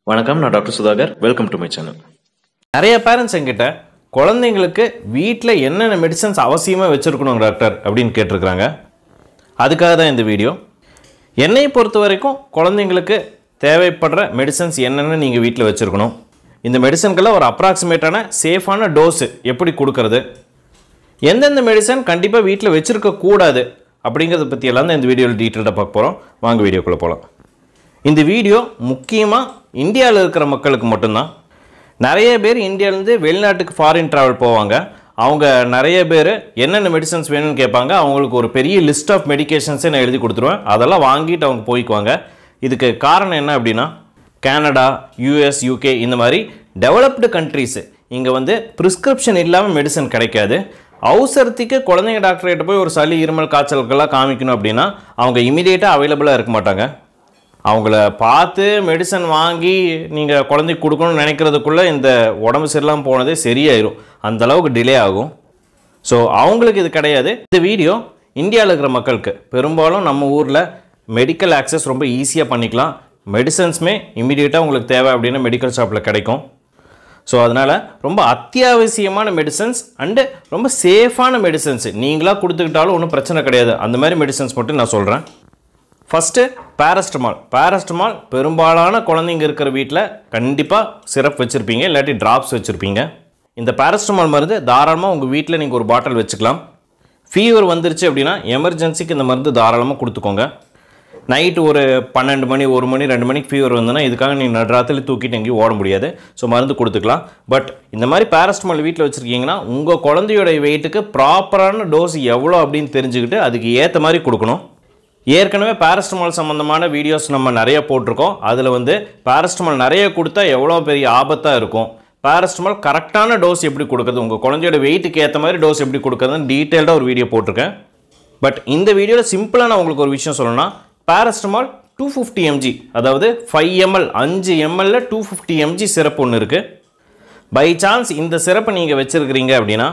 வணக்கம், நான் doctor Sudhakar. Welcome to my channel. நிறைய பேரண்ட்ஸ் என்கிட்ட குழந்தைங்களுக்கு வீட்டில் என்னென்ன மெடிசன்ஸ் அவசியமாக வச்சுருக்கணும் டாக்டர் அப்படின்னு கேட்டிருக்கிறாங்க. அதுக்காக தான் இந்த வீடியோ. என்னை பொறுத்த வரைக்கும் குழந்தைங்களுக்கு தேவைப்படுற மெடிசன்ஸ் என்னென்னு நீங்கள் வீட்டில் வச்சுருக்கணும், இந்த மெடிசன்கெல்லாம் ஒரு அப்ராக்சிமேட்டான சேஃபான டோஸு எப்படி கொடுக்கறது, எந்தெந்த மெடிசன் கண்டிப்பாக வீட்டில் வச்சுருக்கக்கூடாது அப்படிங்கிறத பற்றியெல்லாம் தான் இந்த வீடியோவில் டீட்டெயிலாக பார்க்க போகிறோம். வாங்க வீடியோக்குள்ளே போகலாம். இந்த வீடியோ முக்கியமாக இந்தியாவில் இருக்கிற மக்களுக்கு மட்டும்தான். நிறைய பேர் இந்தியாவிலேருந்து வெளிநாட்டுக்கு ஃபாரின் ட்ராவல் போவாங்க. அவங்க நிறைய பேர் என்னென்ன மெடிசன்ஸ் வேணும்னு கேட்பாங்க. அவங்களுக்கு ஒரு பெரிய லிஸ்ட் ஆஃப் மெடிக்கேஷன்ஸே நான் எழுதி கொடுத்துருவேன். அதெல்லாம் வாங்கிட்டு அவங்க போய்க்குவாங்க. இதுக்கு காரணம் என்ன அப்படின்னா, கனடா, யூஎஸ், யூகே இந்த மாதிரி டெவலப்டு கண்ட்ரீஸு இங்கே ப்ரிஸ்கிரிப்ஷன் இல்லாமல் மெடிசன் கிடைக்காது. அவசரத்துக்கு குழந்தைங்க டாக்டர்கிட்ட போய் ஒரு சளி, இருமல், காய்ச்சலுக்கெல்லாம் காமிக்கணும் அப்படின்னா அவங்க இமீடியட்டாக அவைலபிளாக இருக்க மாட்டாங்க. அவங்கள பார்த்து மெடிசன் வாங்கி நீங்கள் குழந்தைக்கு கொடுக்கணும்னு நினைக்கிறதுக்குள்ளே இந்த உடம்பு சரியில்லாமல் போனதே சரியாயிரும். அந்தளவுக்கு டிலே ஆகும். ஸோ அவங்களுக்கு இது கிடையாது. இந்த வீடியோ இந்தியாவில் இருக்கிற மக்களுக்கு, பெரும்பாலும் நம்ம ஊரில் மெடிக்கல் ஆக்சஸ் ரொம்ப ஈஸியாக பண்ணிக்கலாம். மெடிசன்ஸுமே இமீடியட்டாக உங்களுக்கு தேவை அப்படின்னா மெடிக்கல் ஷாப்பில் கிடைக்கும். ஸோ அதனால் ரொம்ப அத்தியாவசியமான மெடிசன்ஸ் அண்டு ரொம்ப சேஃபான மெடிசன்ஸு நீங்களாக கொடுத்துக்கிட்டாலும் ஒன்றும் பிரச்சனை கிடையாது. அந்த மாதிரி மெடிசன்ஸ் மட்டும் நான் சொல்கிறேன். ஃபஸ்ட்டு பேராஸ்டமால் பெரும்பாலான குழந்தைங்க இருக்கிற வீட்டில் கண்டிப்பாக சிரப் வச்சுருப்பீங்க, இல்லாட்டி ட்ராப்ஸ் வச்சுருப்பீங்க. இந்த பேராஸ்டமால் மருந்து தாராளமாக உங்கள் வீட்டில் நீங்கள் ஒரு பாட்டில் வச்சுக்கலாம். ஃபீவர் வந்துருச்சு அப்படின்னா எமர்ஜென்சிக்கு இந்த மருந்து தாராளமாக கொடுத்துக்கோங்க. நைட்டு ஒரு 12 மணி, 1 மணி, 2 மணிக்கு ஃபீவர் வந்ததுன்னா இதுக்காக நீங்கள் நடுராத்திரி தூக்கிட்டு எங்கேயும் ஓட முடியாது. ஸோ மருந்து கொடுத்துக்கலாம். பட் இந்த மாதிரி பேராஸ்டமால் வீட்டில் வச்சுருக்கீங்கன்னா உங்கள் குழந்தையோட வெயிட்டுக்கு ப்ராப்பரான டோஸ் எவ்வளோ அப்படின்னு தெரிஞ்சுக்கிட்டு அதுக்கு ஏற்ற மாதிரி கொடுக்கணும். ஏற்கனவே பேராஸ்டமால் சம்மந்தமான வீடியோஸ் நம்ம நிறைய போட்டிருக்கோம். அதில் பேராஸ்டமால் நிறைய கொடுத்தா எவ்வளோ பெரிய ஆபத்தாக இருக்கும், பேராஸ்டமால் கரெக்டான டோஸ் எப்படி கொடுக்குறது, உங்கள் குழந்தையோட வெயிட்டுக்கு ஏற்ற மாதிரி டோஸ் எப்படி கொடுக்குறதுன்னு டீட்டெயில்டாக ஒரு வீடியோ போட்டிருக்கேன். பட் இந்த வீடியோவில் சிம்பிளாக நான் உங்களுக்கு ஒரு விஷயம் சொல்லணும்னா, பேராஸ்டமால் 250 mg, அதாவது 5 ml 5 ml 250 mg சிரப் ஒன்று இருக்குது. பை சான்ஸ் இந்த சிரப்பை நீங்கள் வச்சுருக்கிறீங்க அப்படின்னா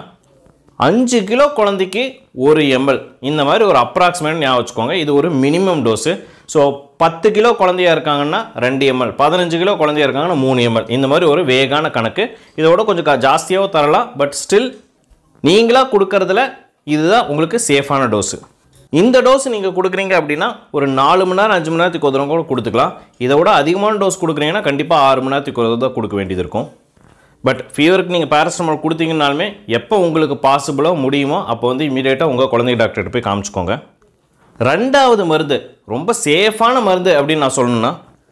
5 கிலோ குழந்தைக்கு 1 ml இந்த மாதிரி ஒரு அப்ராக்சிமேட் ஞாபகம் வச்சுக்கோங்க. இது ஒரு மினிமம் டோஸு. ஸோ 10 கிலோ குழந்தையாக இருக்காங்கன்னா 2 ml, 15 கிலோ குழந்தையாக இருக்காங்கன்னா 3 ml இந்த மாதிரி ஒரு வேகான கணக்கு. இதோட கொஞ்சம் ஜாஸ்தியாகவும் தரலாம். பட் ஸ்டில் நீங்களாக கொடுக்கறதுல இதுதான் உங்களுக்கு சேஃபான டோஸு. இந்த டோஸ் நீங்கள் கொடுக்குறீங்க அப்படின்னா ஒரு 4 மணி நேரம் 5 மணி நேரத்துக்கு ஒரு தடவை கூட கொடுத்துக்கலாம். இதை விட அதிகமான டோஸ் கொடுக்குறீங்கன்னா கண்டிப்பாக 6 மணி நேரத்துக்கு ஒரு தடவை தான் கொடுக்க வேண்டியது இருக்கும். பட் ஃபீவருக்கு நீங்கள் பேராஸ்டமால் கொடுத்தீங்கனாலுமே எப்போ உங்களுக்கு பாசிபிளோ முடியுமோ அப்போ இமீடியட்டாக உங்கள் குழந்தை டாக்டர்கிட்ட போய் காமிச்சிக்கோங்க. ரெண்டாவது மருந்து, ரொம்ப சேஃபான மருந்து அப்படின்னு நான் சொல்லணும்னா,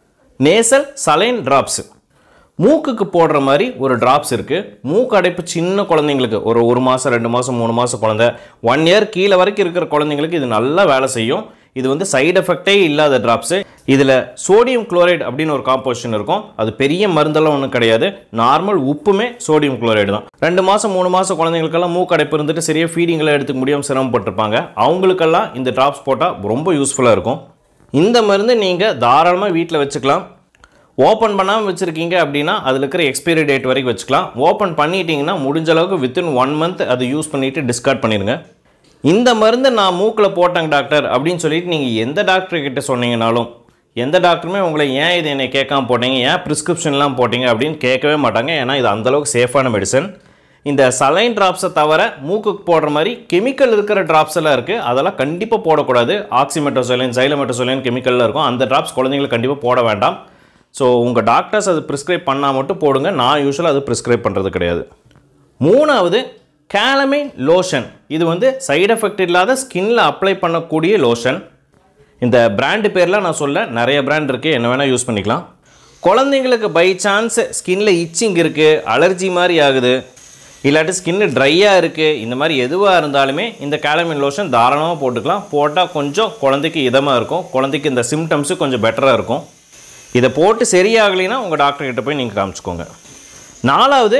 நேசல் சலைன் ட்ராப்ஸு. மூக்குக்கு போடுற மாதிரி ஒரு ட்ராப்ஸ் இருக்குது. மூக்கு அடைப்பு சின்ன குழந்தைங்களுக்கு, ஒரு 1 மாதம் 2 மாதம் 3 மாதம் குழந்தை, 1 இயர் கீழே வரைக்கும் இருக்கிற குழந்தைங்களுக்கு இது நல்லா வேலை செய்யும். இது சைடு எஃபெக்டே இல்லாத ட்ராப்ஸு. இதில் சோடியம் குளோரைடு அப்படின்னு ஒரு காம்போசிஷன் இருக்கும். அது பெரிய மருந்தெல்லாம் ஒன்றும் கிடையாது. நார்மல் உப்புமே சோடியம் குளோரைடு தான். 2 மாதம் 3 மாதம் குழந்தைங்களுக்கெல்லாம் மூக்கடைப்பு இருந்துட்டு சரியாக ஃபீடிங்கெல்லாம் எடுத்துக்க முடியாமல் சிரமப்பட்டிருப்பாங்க. அவங்களுக்கெல்லாம் இந்த ட்ராப்ஸ் போட்டால் ரொம்ப யூஸ்ஃபுல்லாக இருக்கும். இந்த மருந்து நீங்கள் தாராளமாக வீட்டில் வச்சுக்கலாம். ஓப்பன் பண்ணாமல் வச்சுருக்கீங்க அப்படின்னா அதில் இருக்கிற எக்ஸ்பைரி டேட் வரைக்கும் வச்சுக்கலாம். ஓப்பன் பண்ணிட்டீங்கன்னா முடிஞ்ச அளவுக்கு வித்தின் 1 மந்த் அதை யூஸ் பண்ணிவிட்டு டிஸ்கார்ட் பண்ணிடுங்க. இந்த மருந்து நான் மூக்கில் போட்டேங்க டாக்டர் அப்படின்னு சொல்லிட்டு நீங்கள் எந்த டாக்டர்கிட்ட சொன்னீங்கனாலும், எந்த டாக்டருமே உங்களை ஏன் இது என்னை கேட்காம போட்டீங்க, ஏன் ப்ரிஸ்கிரிப்ஷன்லாம் போட்டிங்க அப்படின்னு கேட்கவே மாட்டாங்க. ஏன்னா இது அந்தளவுக்கு சேஃபான மெடிசன். இந்த சலைன் ட்ராப்ஸை தவிர மூக்குக்கு போடுற மாதிரி கெமிக்கல் இருக்கிற ட்ராப்ஸ் எல்லாம் இருக்குது. அதெல்லாம் கண்டிப்பாக போடக்கூடாது. ஆக்சிமெட்டோசோலைன், சைலமெட்டோசோலைன் கெமிக்கல்லாம் இருக்கும். அந்த ட்ராப்ஸ் குழந்தைங்களுக்கு கண்டிப்பாக போட வேண்டாம். ஸோ உங்கள் டாக்டர்ஸ் அது ப்ரிஸ்கிரைப் பண்ணால் மட்டும் போடுங்க. நான் யூஸ்வலாக அது ப்ரிஸ்கிரைப் பண்ணுறது கிடையாது. மூணாவது, கேலமைன் லோஷன். இது சைடு எஃபெக்ட் இல்லாத ஸ்கின்னில் அப்ளை பண்ணக்கூடிய லோஷன். இந்த பிராண்டு பேர்லாம் நான் சொல்ல, நிறைய பிராண்ட் இருக்குது, என்ன வேணால் யூஸ் பண்ணிக்கலாம். குழந்தைங்களுக்கு பை சான்ஸ் ஸ்கின்னில் இச்சிங் இருக்குது, அலர்ஜி மாதிரி ஆகுது, இல்லாட்டி ஸ்கின்னு ட்ரையாக இருக்குது, இந்த மாதிரி எதுவாக இருந்தாலுமே இந்த கேலமைன் லோஷன் தாராளமாக போட்டுக்கலாம். போட்டால் கொஞ்சம் குழந்தைக்கு இதமாக இருக்கும், குழந்தைக்கு இந்த சிம்டம்ஸு கொஞ்சம் பெட்டராக இருக்கும். இதை போட்டு சரியாகலைன்னா உங்கள் டாக்டர்கிட்ட போய் நீங்கள் காமிச்சிக்கோங்க. நாலாவது,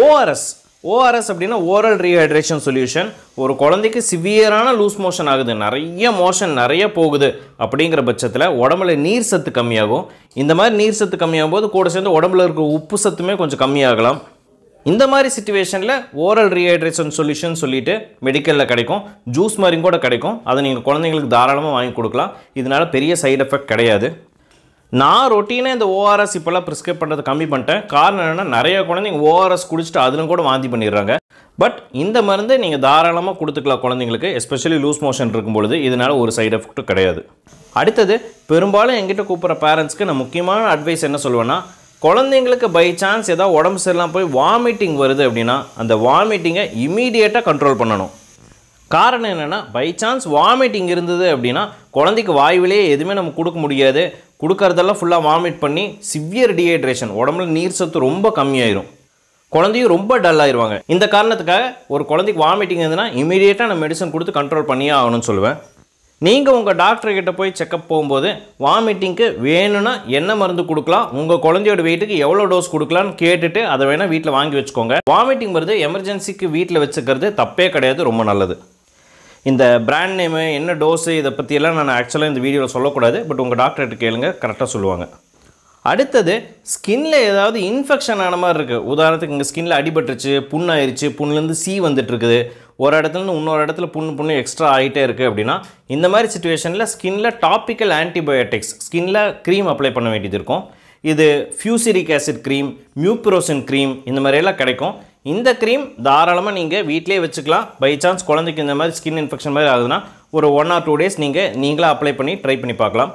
ஓஆர்எஸ் அப்படின்னா ஓரல் ரீஹைட்ரேஷன் சொல்யூஷன். ஒரு குழந்தைக்கு சிவியரான லூஸ் மோஷன் ஆகுது, நிறைய போகுது அப்படிங்கிற பட்சத்தில் உடம்புல நீர் சத்து கம்மியாகும். இந்த மாதிரி நீர் சத்து கம்மியாகும் போது கூட சேர்ந்து உடம்புல இருக்கிற உப்பு சத்துமே கொஞ்சம் கம்மியாகலாம். இந்த மாதிரி சிச்சுவேஷனில் ஓரல் ரீஹைட்ரேஷன் சொல்யூஷன் சொல்லிட்டு மெடிக்கலில் கிடைக்கும், ஜூஸ் மாதிரி கூட கிடைக்கும். அதை நீங்கள் குழந்தைங்களுக்கு தாராளமாக வாங்கி கொடுக்கலாம். இதனால் பெரிய சைடு எஃபெக்ட் கிடையாது. நான் ரொட்டீனாக இந்த ஓஆர்எஸ் இப்போல்லாம் ப்ரிஸ்கிரைப் பண்ணுறது கம்மி பண்ணிட்டேன். காரணம் என்னென்னா நிறைய குழந்தைங்க ஓஆர்எஸ் குடிச்சிட்டு அதிலும் கூட வாந்தி பண்ணிடுறாங்க. பட் இந்த மருந்து நீங்கள் தாராளமாக கொடுத்துக்கலாம் குழந்தைங்களுக்கு, எஸ்பெஷலி லூஸ் மோஷன் இருக்கும்பொழுது. இதனால் ஒரு சைடு எஃபெக்ட்டும் கிடையாது. அடுத்தது, பெரும்பாலும் எங்கிட்ட கூப்பிட்ற பேரண்ட்ஸ்க்கு நான் முக்கியமான அட்வைஸ் என்ன சொல்லுவேன்னா, குழந்தைங்களுக்கு பை சான்ஸ் ஏதாவது உடம்பு சரியில்லாமல் போய் வாமிட்டிங் வருது அப்படின்னா அந்த வாமிட்டிங்கை இமீடியட்டாக கண்ட்ரோல் பண்ணணும். காரணம் என்னென்னா, பை சான்ஸ் வாமிட்டிங் இருந்தது அப்படின்னா குழந்தைக்கு வாயுவிலேயே எதுவுமே நம்ம கொடுக்க முடியாது. கொடுக்கறதெல்லாம் ஃபுல்லாக வாமிட் பண்ணி சிவியர் டீஹைட்ரேஷன், உடம்புல நீர் சத்து ரொம்ப கம்மியாயிரும், குழந்தையும் ரொம்ப டல் ஆயிடுவாங்க. இந்த காரணத்துக்காக ஒரு குழந்தைக்கு வாமிட்டிங் இருந்ததுன்னா இமீடியட்டாக நான் மெடிசன் கொடுத்து கண்ட்ரோல் பண்ணியே ஆகணும்னு சொல்லுவேன். நீங்கள் உங்கள் டாக்டர்கிட்ட போய் செக்கப் போகும்போது வாமிட்டிங்க்கு வேணும்னா என்ன மருந்து கொடுக்கலாம், உங்கள் குழந்தையோட வெயிட்டுக்கு எவ்வளோ டோஸ் கொடுக்கலான்னு கேட்டுட்டு அதை வேணால் வீட்டில் வாங்கி வச்சுக்கோங்க. வாமிட்டிங் மருந்து எமர்ஜென்சிக்கு வீட்டில் வச்சுக்கிறது தப்பே கிடையாது, ரொம்ப நல்லது. இந்த பிராண்ட் நேமு என்ன டோஸு இதை பற்றியெல்லாம் நான் ஆக்சுவலாக இந்த வீடியோவில் சொல்லக்கூடாது. பட் உங்கள் டாக்டர்கிட்ட கேளுங்க, கரெக்டாக சொல்லுவாங்க. அடுத்தது, ஸ்கின்ல ஏதாவது இன்ஃபெக்ஷன் ஆன மாதிரி இருக்குது. உதாரணத்துக்கு இங்கே ஸ்கின்ல அடிபட்டுருச்சு, புண்ணாயிருச்சு, புண்ணுலேருந்து சீ வந்துட்டுருக்குது, ஒரு இடத்துலேருந்து இன்னொரு இடத்துல புண்ணு எக்ஸ்ட்ரா ஆகிட்டே இருக்குது அப்படின்னா இந்த மாதிரி சுச்சுவேஷனில் ஸ்கின்ல டாப்பிக்கல் ஆன்டிபயோட்டிக்ஸ், ஸ்கின்ல க்ரீம் அப்ளை பண்ண வேண்டியது இருக்கும். இது fusidic acid cream, mupirocin cream, இந்த மாதிரியெல்லாம் கிடைக்கும். இந்த க்ரீம் தாராளமாக நீங்கள் வீட்டிலே வச்சுக்கலாம். பை சான்ஸ் குழந்தைக்கு இந்த மாதிரி ஸ்கின் இன்ஃபெக்ஷன் மாதிரி ஆகுதுன்னா ஒரு 1 or 2 days நீங்களே அப்ளை பண்ணி ட்ரை பண்ணி பார்க்கலாம்.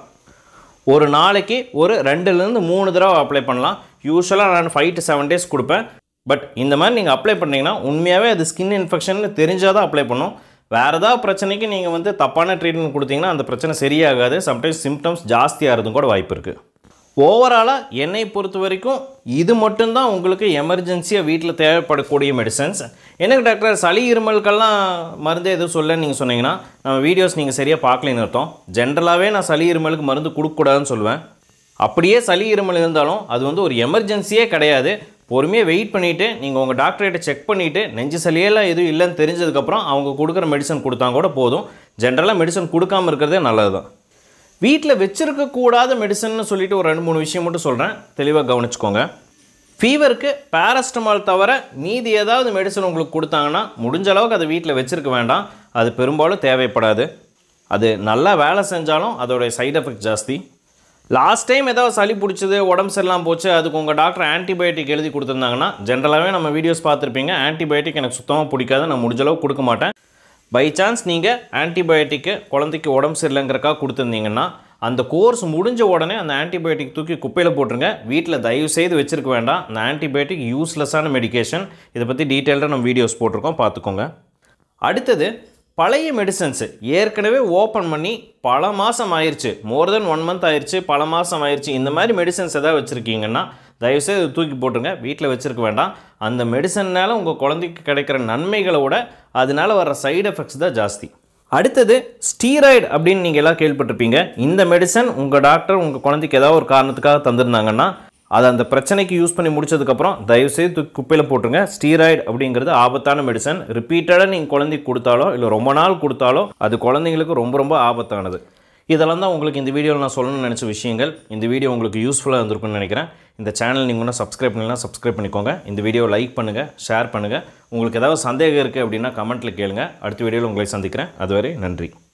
ஒரு நாளைக்கு ஒரு 2லேருந்து 3 தடவை அப்ளை பண்ணலாம். யூஸ்வலாக நான் 5 to 7 days கொடுப்பேன். பட் இந்த மாதிரி நீங்கள் அப்ளை பண்ணிங்கன்னா உண்மையாகவே அது ஸ்கின் இன்ஃபெக்ஷன் தெரிஞ்சால் தான் அப்ளை பண்ணும். வேறு ஏதாவது பிரச்சனைக்கு நீங்கள் தப்பான ட்ரீட்மெண்ட் கொடுத்தீங்கன்னா அந்த பிரச்சனை சரியாகாது. சம்டைம்ஸ் சிம்டம்ஸ் ஜாஸ்தியாகிறதும் கூட வாய்ப்பு இருக்குது. ஓவராலாக என்னை பொறுத்த வரைக்கும் இது மட்டும்தான் உங்களுக்கு எமர்ஜென்சியாக வீட்டில் தேவைப்படக்கூடிய மெடிசன்ஸ். எனக்கு டாக்டர் சளி இருமலுக்கெல்லாம் மருந்து எதுவும் சொல்ல நீங்கள் சொன்னீங்கன்னா நம்ம வீடியோஸ் நீங்கள் சரியாக பார்க்கலன்னு அர்த்தம். ஜென்ரலாகவே நான் சளி இருமலுக்கு மருந்து கொடுக்கக்கூடாதுன்னு சொல்லுவேன். அப்படியே சளி இருமல் இருந்தாலும் அது ஒரு எமர்ஜென்சியே கிடையாது. பொறுமையாக வெயிட் பண்ணிவிட்டு நீங்கள் உங்கள் டாக்டர்கிட்ட செக் பண்ணிவிட்டு நெஞ்சு சளியெல்லாம் எதுவும் இல்லைன்னு தெரிஞ்சதுக்கப்புறம் அவங்க கொடுக்குற மெடிசன் கொடுத்தா கூட போதும். ஜென்ரலாக மெடிசன் கொடுக்காமல் இருக்கிறதே நல்லது தான். வீட்டில் வச்சுருக்கக்கூடாத மெடிசன்னு சொல்லிவிட்டு ஒரு 2-3 விஷயம் மட்டும் சொல்கிறேன், தெளிவாக கவனிச்சுக்கோங்க. ஃபீவருக்கு பேராஸ்டமால் தவிர மீதி ஏதாவது மெடிசன் உங்களுக்கு கொடுத்தாங்கன்னா முடிஞ்ச அளவுக்கு அதை வீட்டில் வச்சுருக்க வேண்டாம். அது பெரும்பாலும் தேவைப்படாது. அது நல்லா வேலை செஞ்சாலும் அதோடைய சைடு எஃபெக்ட் ஜாஸ்தி. லாஸ்ட் டைம் ஏதாவது சளி பிடிச்சது, உடம்பு சரியில்லாமல் போச்சு, அதுக்கு உங்கள் டாக்டர் ஆன்டிபயோட்டிக் எழுதி கொடுத்துருந்தாங்கன்னா ஜென்ரலாகவே நம்ம வீடியோஸ் பார்த்துருப்பீங்க, ஆன்டிபயோட்டிக் எனக்கு சுத்தமாக பிடிக்காது, நான் முடிஞ்சளவு கொடுக்க மாட்டேன். பை சான்ஸ் நீங்கள் ஆன்டிபயோட்டிக்கு குழந்தைக்கு உடம்பு சரியில்லைங்கிறக்காக கொடுத்துருந்தீங்கன்னா அந்த கோர்ஸ் முடிஞ்ச உடனே அந்த ஆன்டிபயோட்டிக் தூக்கி குப்பையில் போட்டுருங்க. வீட்டில் தயவு செய்து வச்சுருக்க வேண்டாம். அந்த ஆன்டிபயோட்டிக் யூஸ்லெஸ்ஸான மெடிகேஷன். இதை பற்றி டீட்டெயில்டாக நம்ம வீடியோஸ் போட்டிருக்கோம், பார்த்துக்கோங்க. அடுத்தது, பழைய மெடிசன்ஸு ஏற்கனவே ஓப்பன் பண்ணி பல மாதம் ஆயிடுச்சு, மோர் தென் 1 month ஆயிடுச்சு, பல மாதம் ஆயிடுச்சு, இந்த மாதிரி மெடிசன்ஸ் எதாவது வச்சுருக்கீங்கன்னா தயவுசெய்து தூக்கி போட்டுருங்க, வீட்டில் வச்சுருக்க வேண்டாம். அந்த மெடிசன்னால் உங்கள் குழந்தைக்கு கிடைக்கிற நன்மைகளை விட அதனால் வர சைடு எஃபெக்ட்ஸ் தான் ஜாஸ்தி. அடுத்தது, ஸ்டீராய்டு அப்படின்னு நீங்கள் எல்லாம் கேள்விப்பட்டிருப்பீங்க. இந்த மெடிசன் உங்கள் டாக்டர் உங்கள் குழந்தைக்கு ஏதாவது ஒரு காரணத்துக்காக தந்திருந்தாங்கன்னா அதை அந்த பிரச்சனைக்கு யூஸ் பண்ணி முடிச்சதுக்கப்புறம் தயவுசெய்து தூக்கி குப்பையில் போட்டுருங்க. ஸ்டீராய்டு அப்படிங்கிறது ஆபத்தான மெடிசன். ரிப்பீட்டடாக நீங்கள் குழந்தைக்கு கொடுத்தாலோ இல்லை ரொம்ப நாள் கொடுத்தாலோ அது குழந்தைங்களுக்கு ரொம்ப ரொம்ப ஆபத்தானது. இதெல்லாம் தான் உங்களுக்கு இந்த வீடியோவில் நான் சொல்லணும்னு நினச்ச விஷயங்கள். இந்த வீடியோ உங்களுக்கு யூஸ்ஃபுல்லாக இருந்திருக்குன்னு நினைக்கிறேன். இந்த சேனல் நீங்கள் இன்னும் சப்ஸ்கிரைப் பண்ணலாம், சப்ஸ்கிரைப் பண்ணிக்கோங்க. இந்த வீடியோவை லைக் பண்ணுங்கள், ஷேர் பண்ணுங்கள். உங்களுக்கு ஏதாவது சந்தேகம் இருக்குது அப்படின்னா கமெண்ட்டில் கேளுங்க. அடுத்த வீடியோவில் உங்களை சந்திக்கிறேன். அதுவரை நன்றி.